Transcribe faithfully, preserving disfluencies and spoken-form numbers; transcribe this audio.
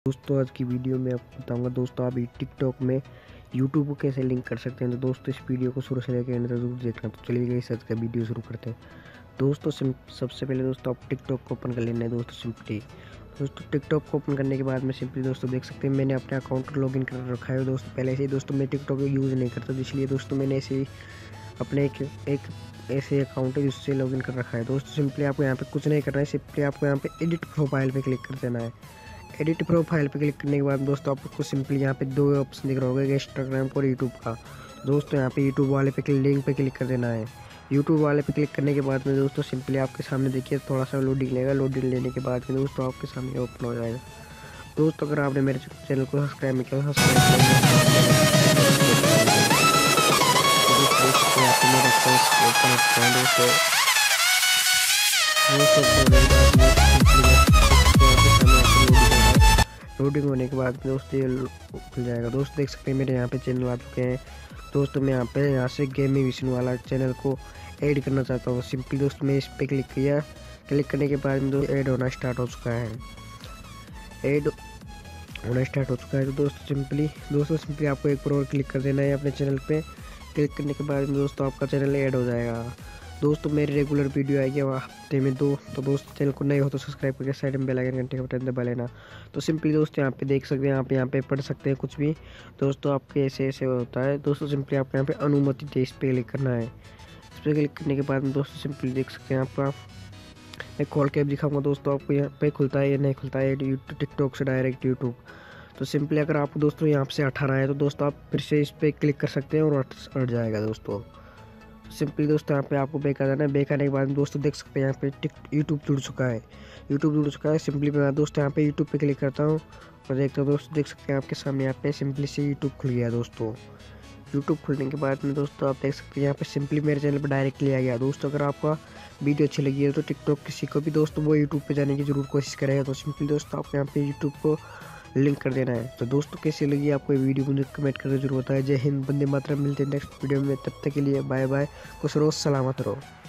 दोस्तों आज की वीडियो में आपको बताऊंगा दोस्तों आप टिकटॉक में यूट्यूब को कैसे लिंक कर सकते हैं। तो दोस्तों इस वीडियो को शुरू से लेकर एंड तक जरूर देखना। तो चलिए गई सच का वीडियो शुरू करते हैं। दोस्तों सबसे पहले दोस्तों आप टिकटॉक को ओपन कर लेना है। दोस्तों सिंपली दोस्तों टिकटॉक को ओपन करने के बाद में सिंपली दोस्तों देख सकते हैं मैंने अपने अकाउंट लॉग इन कर रखा है। दोस्तों पहले से ही दोस्तों मैं टिकटॉक को यूज़ नहीं करता, इसलिए दोस्तों मैंने ऐसे ही अपने एक एक ऐसे अकाउंट है जिससे लॉगिन कर रखा है। दोस्तों सिंपली आपको यहाँ पे कुछ नहीं करना है, सिंपली आपको यहाँ पे एडिट प्रोफाइल पे क्लिक कर देना है। एडिट प्रोफाइल पे क्लिक करने के बाद दोस्तों आपको सिंपली यहाँ पे दो ऑप्शन दिख रहा होगा, इंस्टाग्राम और यूट्यूब का। दोस्तों यहाँ पे यूट्यूब वाले पे लिंक पे क्लिक कर देना है। यूट्यूब वाले पे क्लिक करने के बाद में दोस्तों सिंपली आपके सामने देखिए थोड़ा सा लोडिंग लेगा। लोडिंग लेने के बाद में दोस्तों आपके सामने ओपन हो जाएगा। दोस्तों अगर आपने मेरे चैनल को सब्सक्राइब नहीं किया लोडिंग होने के बाद दोस्तों ये खुल जाएगा। दोस्त देख सकते हैं मेरे यहाँ पे चैनल आ चुके हैं। दोस्तों मैं यहाँ पे यहाँ से गेमिंग विष्णु वाला चैनल को ऐड करना चाहता हूँ। सिंपली दोस्तों मैं इस पर क्लिक किया, क्लिक करने के बाद में दोस्तों ऐड होना स्टार्ट हो चुका है। ऐड होना स्टार्ट हो चुका है तो दोस्तों सिंपली दोस्तों सिंपली आपको एक बार और क्लिक कर देना है अपने चैनल पे। क्लिक करने के बाद में दोस्तों आपका चैनल ऐड हो जाएगा। दोस्तों मेरी रेगुलर वीडियो आएगी हफ्ते में दो। तो दोस्तों चैनल को नए हो तो सब्सक्राइब करके साइड में बेल आइकन घंटे का बटन दबा लेना। तो सिंपली दोस्तों यहाँ पे देख सकते हैं, आप यहाँ पे पढ़ सकते हैं कुछ भी। दोस्तों आपके ऐसे ऐसे होता है। दोस्तों सिंपली आपको यहाँ पे अनुमति दे इस पर क्लिक करना है। इस पर क्लिक करने के बाद में दोस्तों सिंपली देख सकते हैं आपका मैं खोल के दिखाऊंगा दोस्तों आपको यहाँ पे खुलता है या नहीं खुलता है यूट्यूब टिकटॉक से डायरेक्ट यूट्यूब। तो सिंपली अगर आपको दोस्तों यहाँ से हटाना है तो दोस्तों आप फिर से इस पर क्लिक कर सकते हैं और हट जाएगा। दोस्तों सिंपली दोस्तों यहाँ पे आपको बैक आ जाना है। बैक आने के बाद दोस्तों देख सकते हैं यहाँ पे टिक यूट्यूब जुड़ चुका है। यूट्यूब जुड़ चुका है सिंपली मैं दोस्तों यहाँ पे यूट्यूब पे क्लिक करता हूँ और देखता हूँ दोस्तों देख सकते हैं आपके सामने यहाँ पे सिंपली से यूट्यूब खुल गया। दोस्तों यूट्यूब खुलने के बाद में दोस्तों आप देख सकते हैं यहाँ पे सिंपली मेरे चैनल पर डायरेक्टली आ गया। दोस्तों अगर आपका वीडियो अच्छी लगी है तो टिकटॉक किसी को भी दोस्तों वो यूट्यूब पे जाने की जरूर कोशिश करेगा। तो सिंपली दोस्तों आपको यहाँ पे यूट्यूब को लिंक कर देना है। तो दोस्तों कैसी लगी आपको ये वीडियो मुझे कमेंट करके जरूर बताएं। जय हिंद, वंदे मातरम। मिलते हैं नेक्स्ट वीडियो में, तब तक के लिए बाय बाय, खुश रहो, सलामत रहो।